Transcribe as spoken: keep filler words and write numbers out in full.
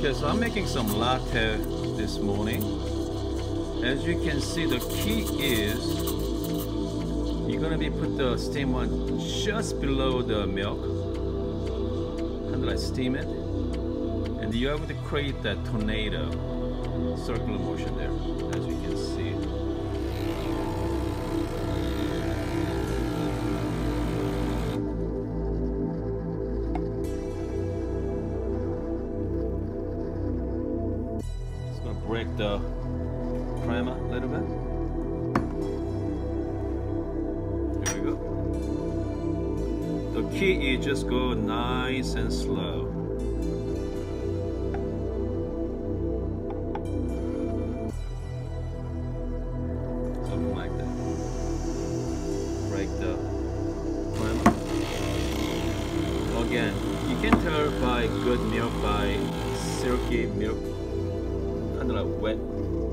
Okay, so I'm making some latte this morning. As you can see, the key is you're gonna be put the steam one just below the milk, kind of like steam it, and you have to create that tornado circular motion there, as you can see. Just gonna break the primer a little bit. Here we go. The key is just go nice and slow. Something like that. Break the primer. Again, you can tell by good milk by silky milk, kind of like wet